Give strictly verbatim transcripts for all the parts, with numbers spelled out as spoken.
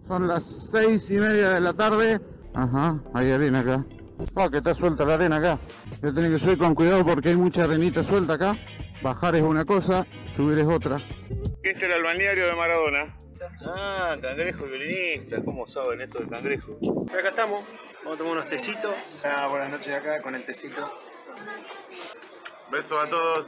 Son las seis y media de la tarde. Ajá, hay arena acá. Oh, que está suelta la arena acá. Voy a tener que subir con cuidado porque hay mucha arenita suelta acá. Bajar es una cosa, subir es otra. Este era el balneario de Maradona. Ah, cangrejo violinista, ¿cómo saben esto del cangrejo? Acá estamos, vamos a tomar unos tecitos. Ah, buenas noches acá con el tecito. Besos a todos.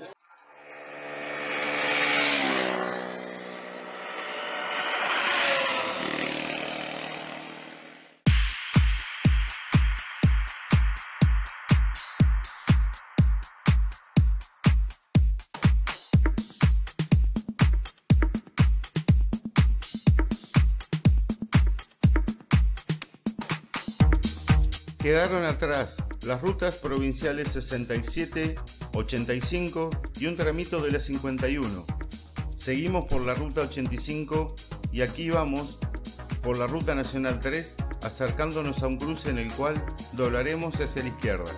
Quedaron atrás las rutas provinciales sesenta y siete, ochenta y cinco y un tramito de la cincuenta y uno. Seguimos por la ruta ochenta y cinco y aquí vamos por la ruta nacional tres, acercándonos a un cruce en el cual doblaremos hacia la izquierda.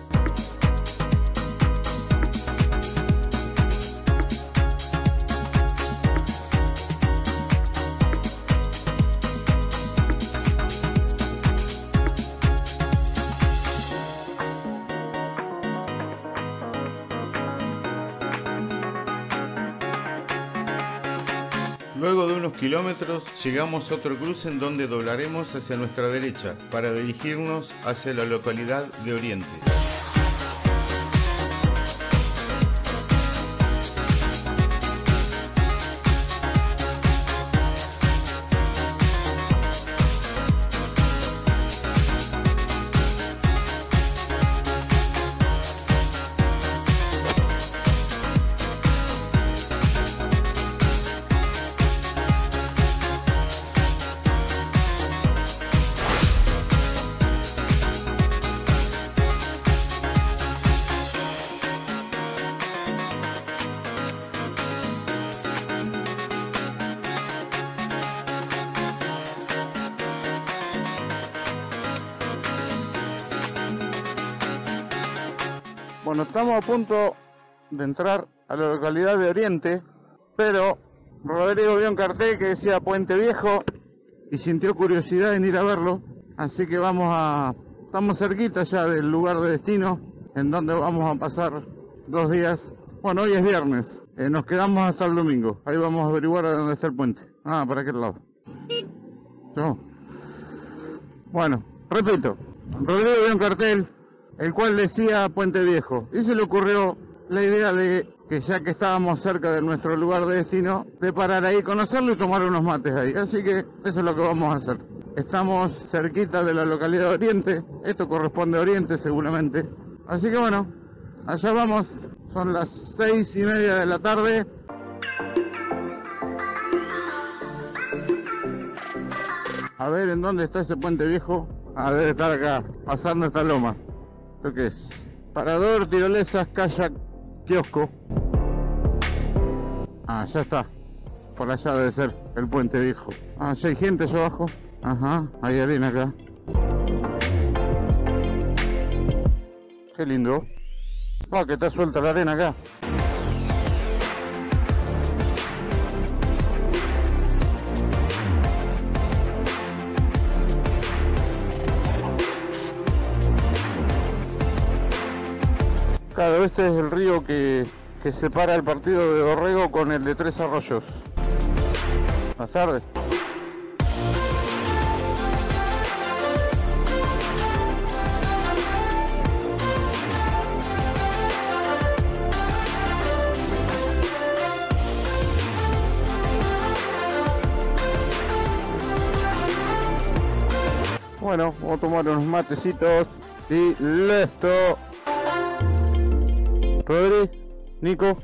Luego de unos kilómetros llegamos a otro cruce en donde doblaremos hacia nuestra derecha para dirigirnos hacia la localidad de Oriente. Bueno, estamos a punto de entrar a la localidad de Oriente, pero Rodrigo vio un cartel que decía Puente Viejo y sintió curiosidad en ir a verlo, así que vamos a... estamos cerquita ya del lugar de destino, en donde vamos a pasar dos días. Bueno, hoy es viernes, eh, nos quedamos hasta el domingo, ahí vamos a averiguar a dónde está el puente. Ah, ¿para qué lado? No. Bueno, repito, Rodrigo vio un cartel el cual decía Puente Viejo, y se le ocurrió la idea de que ya que estábamos cerca de nuestro lugar de destino, de parar ahí, conocerlo y tomar unos mates ahí. Así que eso es lo que vamos a hacer. Estamos cerquita de la localidad de Oriente, esto corresponde a Oriente seguramente. Así que bueno, allá vamos, son las seis y media de la tarde. A ver en dónde está ese Puente Viejo. Ah, debe estar acá, pasando esta loma. ¿Esto qué es? Parador, tirolesas, kayak, kiosco. Ah, ya está. Por allá debe ser el Puente Viejo. Ah, ya hay gente allá abajo. Ajá, hay arena acá. Qué lindo. Ah, que está suelta la arena acá. Claro, este es el río que, que separa el partido de Dorrego con el de Tres Arroyos. Buenas tardes. Bueno, vamos a tomar unos matecitos y listo. Rodri, Nico.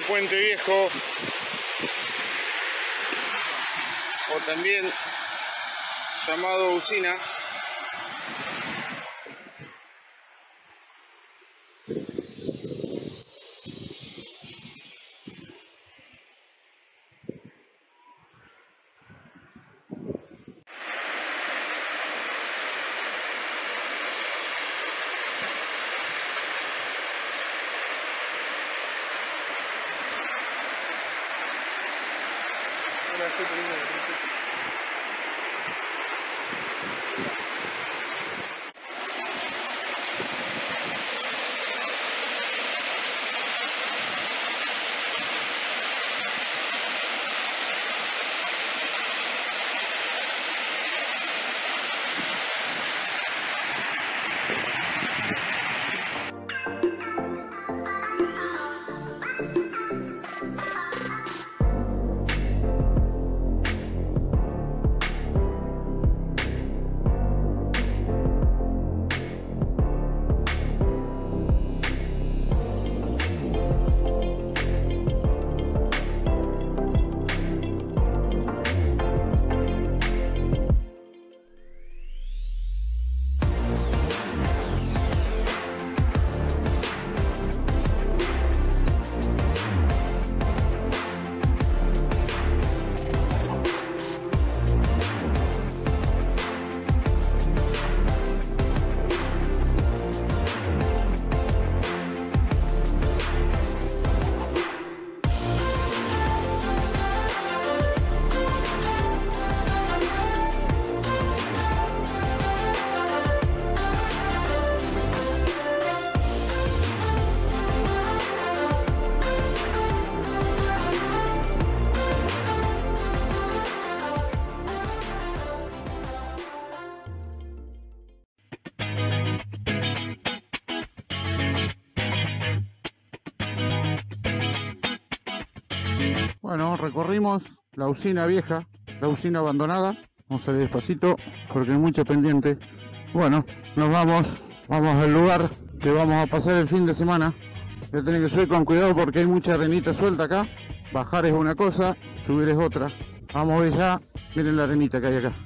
Puente Viejo, o también llamado Usina. Bueno, recorrimos la usina vieja, la usina abandonada. Vamos a ir despacito porque hay mucho pendiente. Bueno, nos vamos, vamos al lugar que vamos a pasar el fin de semana. Voy a tener que subir con cuidado porque hay mucha arenita suelta acá. Bajar es una cosa, subir es otra. Vamos a ver ya, miren la arenita que hay acá.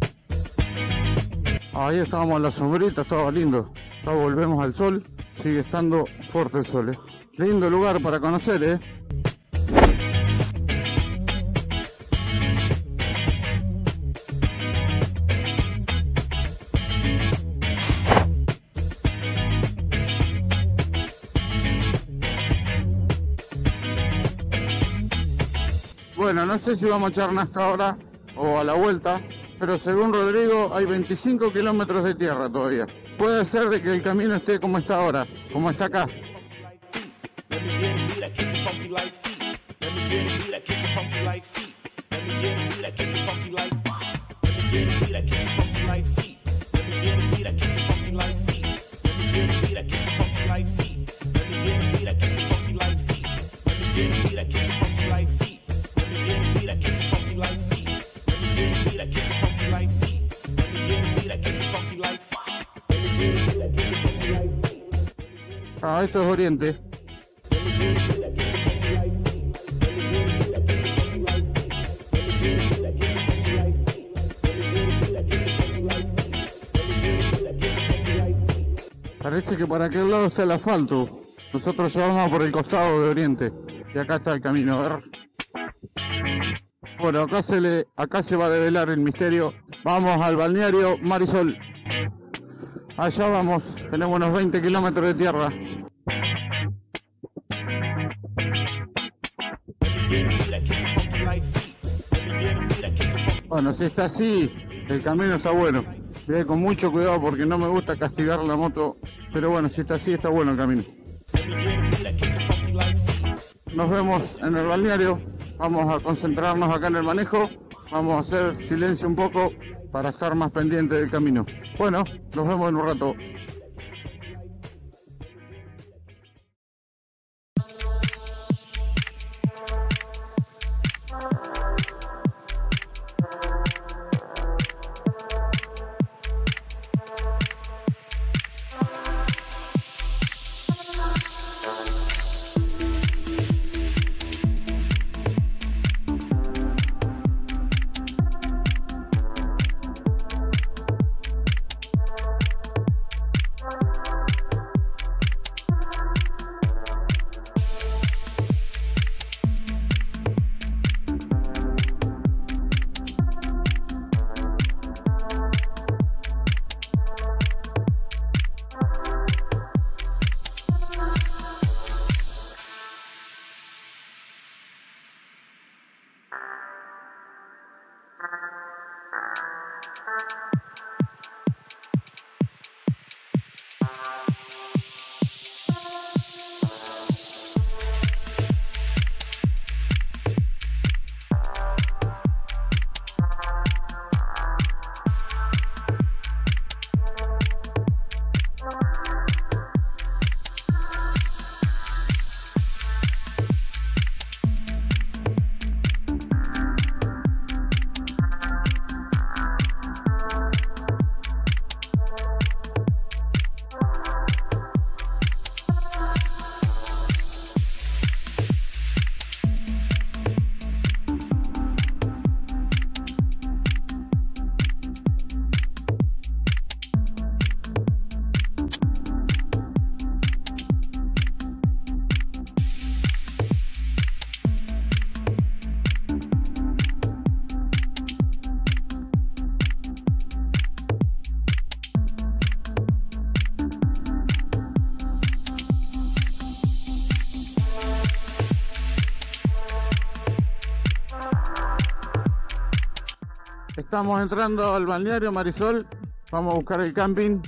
Ahí estábamos en la sombrita, estaba lindo. Ahora volvemos al sol, sigue estando fuerte el sol, ¿eh? Lindo lugar para conocer, ¿eh? Bueno, no sé si vamos a echar hasta ahora o a la vuelta, pero según Rodrigo hay veinticinco kilómetros de tierra todavía. Puede ser de que el camino esté como está ahora, como está acá. Ah, esto es Oriente. Parece que para aquel lado está el asfalto. Nosotros ya vamos por el costado de Oriente. Y acá está el camino. A ver. Bueno, acá se, le, acá se va a develar el misterio. Vamos al balneario Marisol. Allá vamos, tenemos unos veinte kilómetros de tierra. Bueno, si está así, el camino está bueno. Voy con mucho cuidado porque no me gusta castigar la moto. Pero bueno, si está así, está bueno el camino. Nos vemos en el balneario. Vamos a concentrarnos acá en el manejo. Vamos a hacer silencio un poco para estar más pendiente del camino. Bueno, nos vemos en un rato. Estamos entrando al balneario Marisol. Vamos a buscar el camping.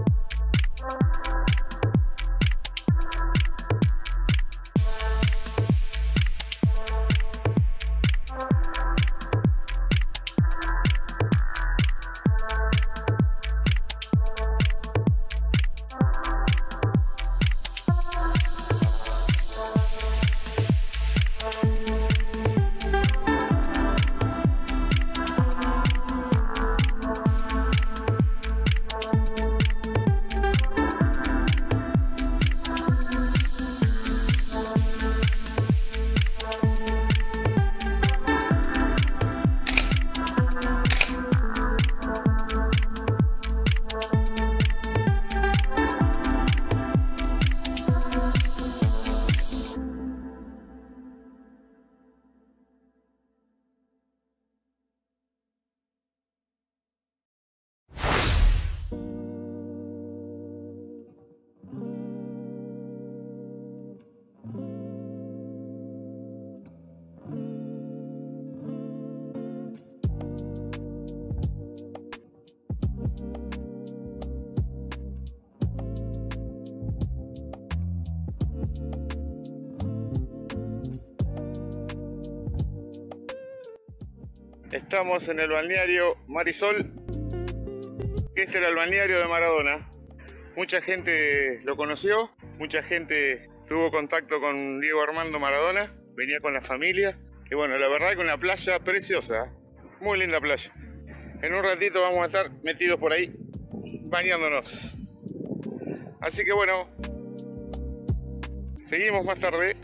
Estamos en el balneario Marisol. Este era el balneario de Maradona. Mucha gente lo conoció, mucha gente tuvo contacto con Diego Armando Maradona, venía con la familia. Y bueno, la verdad que una playa preciosa, muy linda playa. En un ratito vamos a estar metidos por ahí, bañándonos. Así que bueno, seguimos más tarde.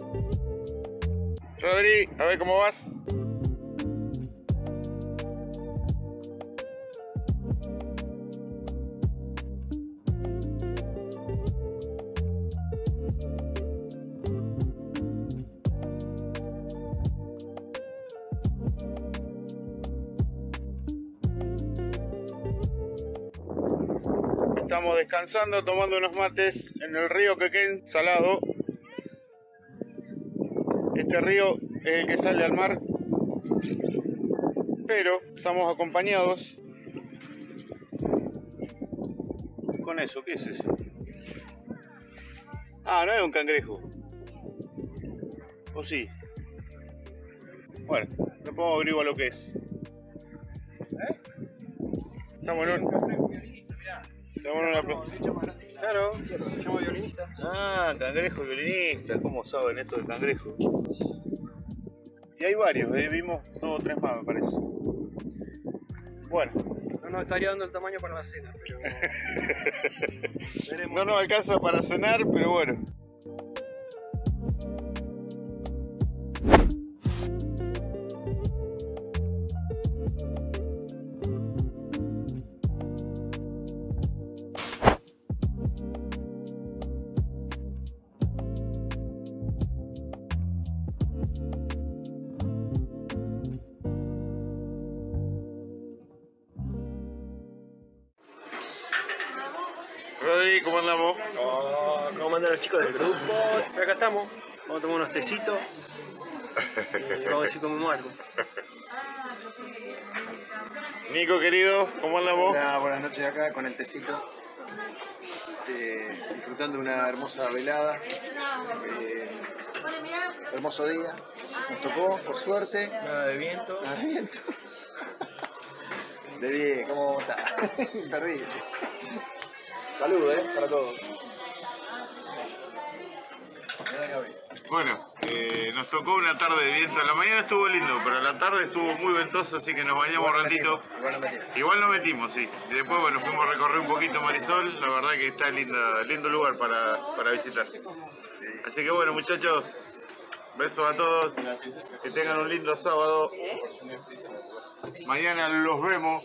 Rodri, a ver cómo vas. Estamos descansando, tomando unos mates en el río Quequén Salado. Este río es el que sale al mar, pero estamos acompañados con eso. ¿Qué es eso? Ah, no es un cangrejo. ¿O sí? Bueno, no podemos averiguar lo que es. Estamos en un... Estamos en una plaza. Claro, se llama violinista. Ah, cangrejo violinista. ¿Cómo saben esto del cangrejo? Y hay varios, ¿eh? Vimos dos o tres más, me parece. Bueno. No nos estaría dando el tamaño para la cena, pero... No nos alcanza para cenar, pero bueno. Rodri, ¿cómo andamos? Oh, ¿cómo andan los chicos del grupo? Acá estamos, vamos a tomar unos tecitos y vamos a ver si comemos algo. Nico querido, ¿cómo andamos? Hola, buenas noches acá con el tecito. Eh, disfrutando de una hermosa velada. Eh, hermoso día. Nos tocó, por suerte. Nada de viento. Nada de viento. De diez, ¿cómo está? Imperdible. Saludos, eh, para todos. Bueno, eh, nos tocó una tarde de viento. La mañana estuvo lindo, pero la tarde estuvo muy ventosa, así que nos bañamos un ratito. Igual nos metimos. Igual nos metimos, sí. Y después, bueno, fuimos a recorrer un poquito Marisol. La verdad que está linda, lindo lugar para, para visitar. Así que bueno, muchachos, besos a todos. Que tengan un lindo sábado. Mañana los vemos.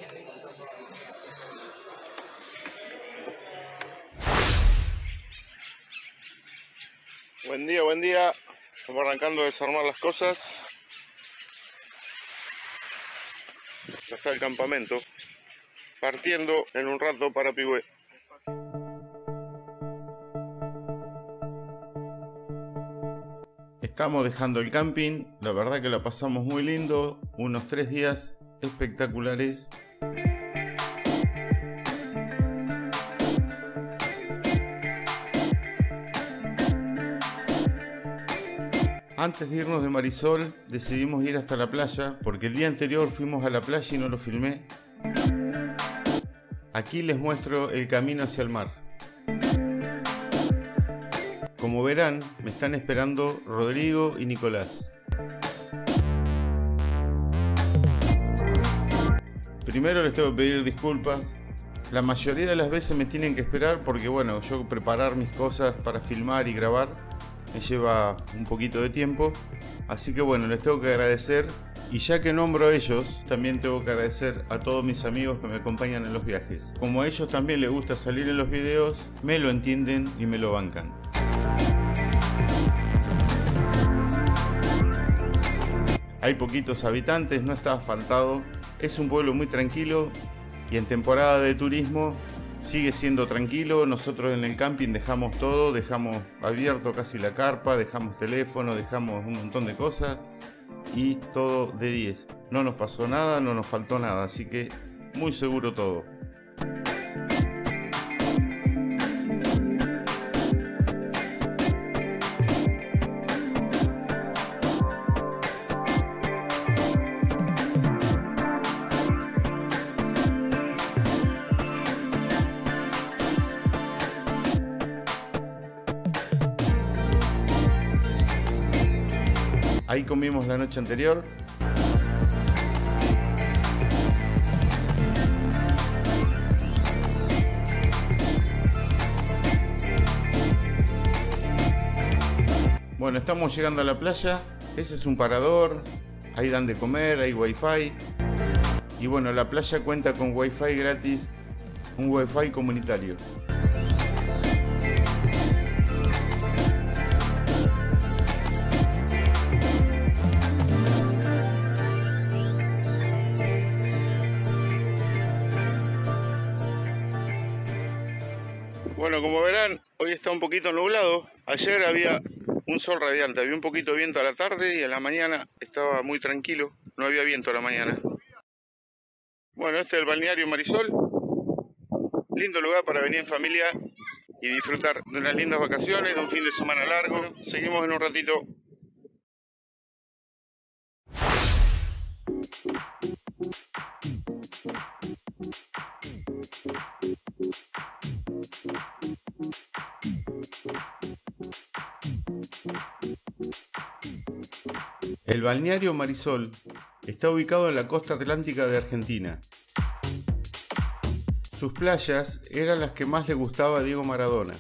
Buen día, buen día. Estamos arrancando a desarmar las cosas. Ya está el campamento. Partiendo en un rato para Pigüé. Estamos dejando el camping. La verdad que la pasamos muy lindo. Unos tres días espectaculares. Antes de irnos de Marisol, decidimos ir hasta la playa, porque el día anterior fuimos a la playa y no lo filmé. Aquí les muestro el camino hacia el mar. Como verán, me están esperando Rodrigo y Nicolás. Primero les tengo que pedir disculpas. La mayoría de las veces me tienen que esperar porque, bueno, yo preparar mis cosas para filmar y grabar me lleva un poquito de tiempo, así que bueno, les tengo que agradecer, y ya que nombro a ellos, también tengo que agradecer a todos mis amigos que me acompañan en los viajes. Como a ellos también les gusta salir en los videos, me lo entienden y me lo bancan. Hay poquitos habitantes, no está asfaltado, es un pueblo muy tranquilo y en temporada de turismo sigue siendo tranquilo. Nosotros en el camping dejamos todo, dejamos abierto casi la carpa, dejamos teléfono, dejamos un montón de cosas y todo de diez. No nos pasó nada, no nos faltó nada, así que muy seguro todo. Ahí comimos la noche anterior. Bueno, estamos llegando a la playa. Ese es un parador. Ahí dan de comer, hay wifi. Y bueno, la playa cuenta con wifi gratis, un wifi comunitario. Bueno, como verán, hoy está un poquito nublado. Ayer había un sol radiante, había un poquito de viento a la tarde y a la mañana estaba muy tranquilo, no había viento a la mañana. Bueno, este es el balneario Marisol. Lindo lugar para venir en familia y disfrutar de unas lindas vacaciones, de un fin de semana largo. Seguimos en un ratito. El balneario Marisol está ubicado en la costa atlántica de Argentina. Sus playas eran las que más le gustaba a Diego Maradona.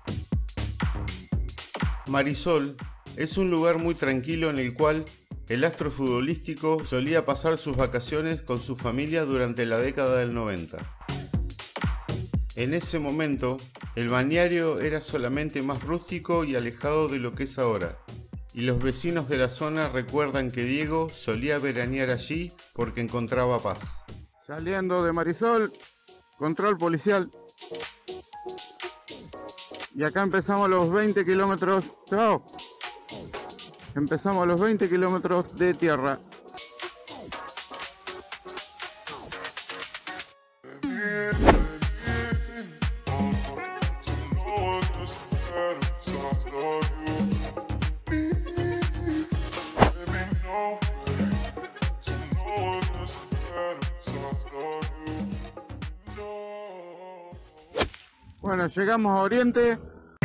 Marisol es un lugar muy tranquilo en el cual el astro futbolístico solía pasar sus vacaciones con su familia durante la década del noventa. En ese momento, el balneario era solamente más rústico y alejado de lo que es ahora. Y los vecinos de la zona recuerdan que Diego solía veranear allí porque encontraba paz. Saliendo de Marisol, control policial. Y acá empezamos los veinte kilómetros. ¡Chao! Empezamos los veinte kilómetros de tierra. Bueno, llegamos a Oriente.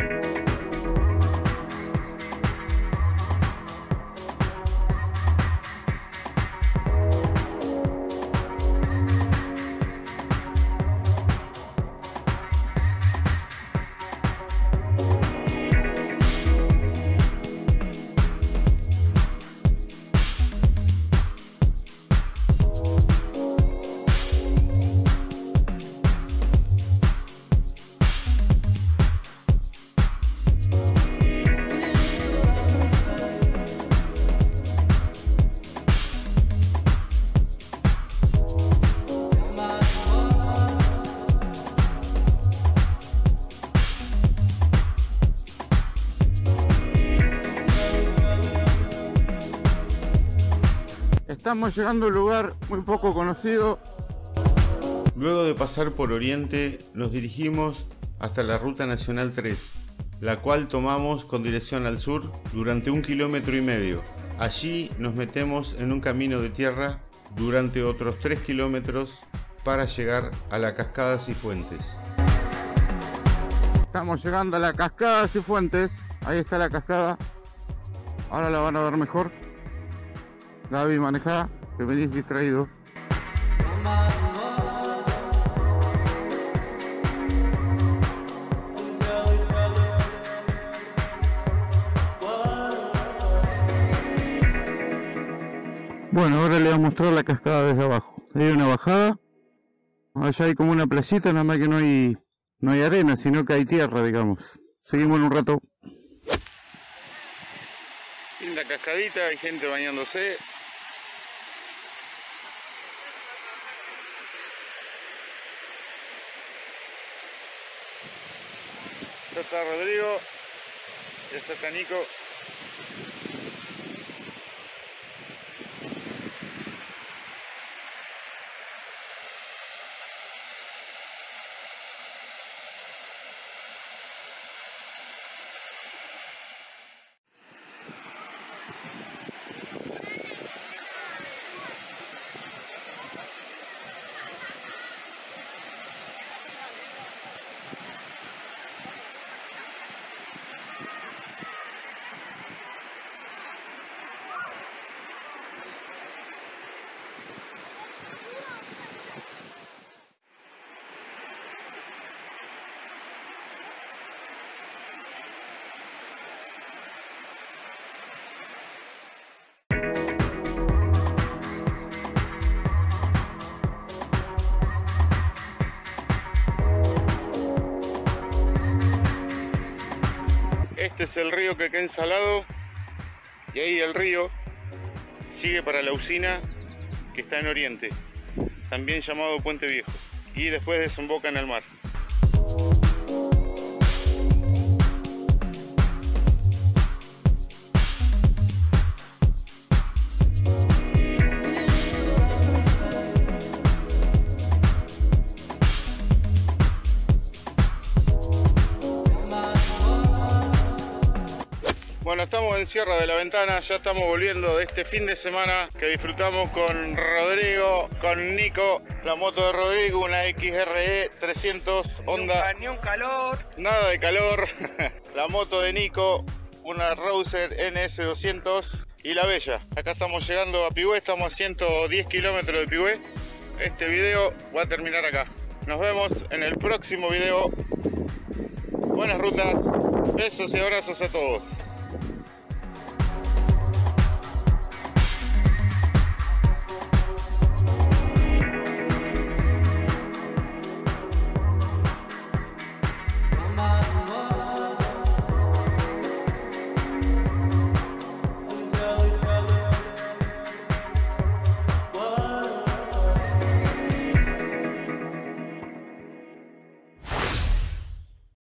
Estamos llegando a un lugar muy poco conocido. Luego de pasar por Oriente, nos dirigimos hasta la Ruta Nacional tres, la cual tomamos con dirección al sur durante un kilómetro y medio. Allí nos metemos en un camino de tierra durante otros tres kilómetros para llegar a la Cascada Cifuentes. Estamos llegando a la Cascada Cifuentes. Ahí está la cascada. Ahora la van a ver mejor. Gaby, manejá, que venís distraído. Bueno, ahora le voy a mostrar la cascada desde abajo. Hay una bajada. Allá hay como una placita, nada más que no hay, no hay arena, sino que hay tierra, digamos. Seguimos en un rato. Linda cascadita, hay gente bañándose. Ese está Rodrigo, ese está Nico. Este es el río que queda ensalado y ahí el río sigue para la usina que está en Oriente, también llamado Puente Viejo, y después desemboca en el mar. Bueno, estamos en Sierra de la Ventana, ya estamos volviendo de este fin de semana que disfrutamos con Rodrigo, con Nico, la moto de Rodrigo, una X R E trescientos Honda. Ni un calor. Nada de calor. La moto de Nico, una Rouser N S doscientos y la Bella. Acá estamos llegando a Pigüé, estamos a ciento diez kilómetros de Pigüé. Este video va a terminar acá. Nos vemos en el próximo video. Buenas rutas, besos y abrazos a todos.